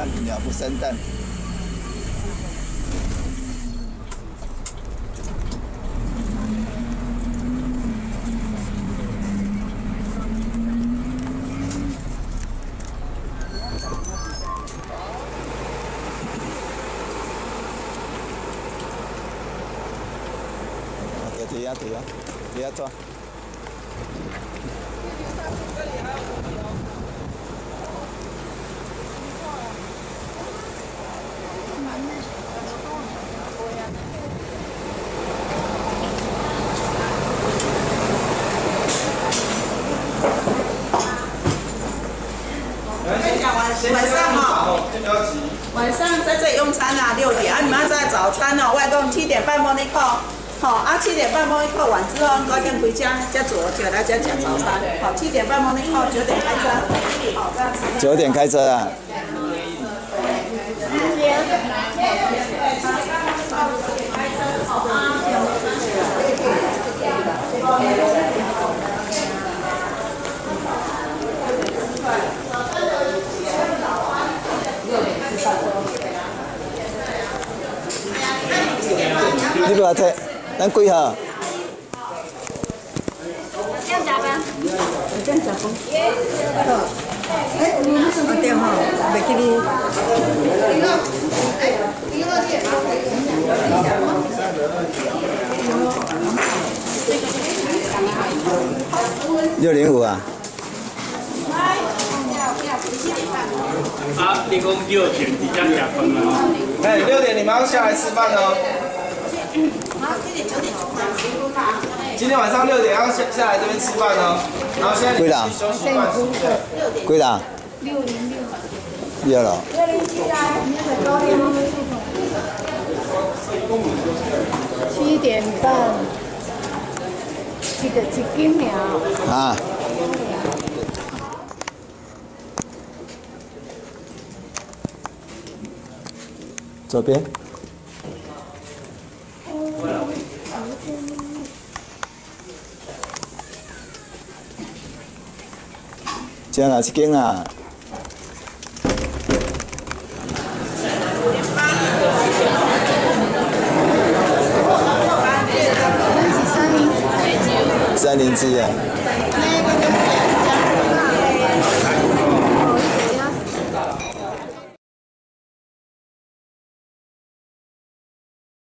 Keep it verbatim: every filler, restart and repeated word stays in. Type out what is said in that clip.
蛋，鸟不生蛋。对呀对呀，对呀抓。 晚上哦，晚上在这里用餐啊，六点啊，你们要在早餐哦，外公七点半摸那扣，好啊，七点半摸那扣完之后，赶紧回家，再做就来家吃早餐。好，七点半摸那扣，九点开车。好，这样子。 九点开车啊。你不要退，咱几号？ 这样加班。 这样加班。哎，你那个电话，袂记你。 六零五啊。 啊，你讲六点你这样加班啊？哎，六点你们要下来吃饭哦。今天晚上六点要下下来这边吃饭哦，然后现在你们去休息半小时。 几档？ 六零六。 六了。 六零七来，七点半，一个一斤苗。 啊。左边。这哪一间啊？三零七啊。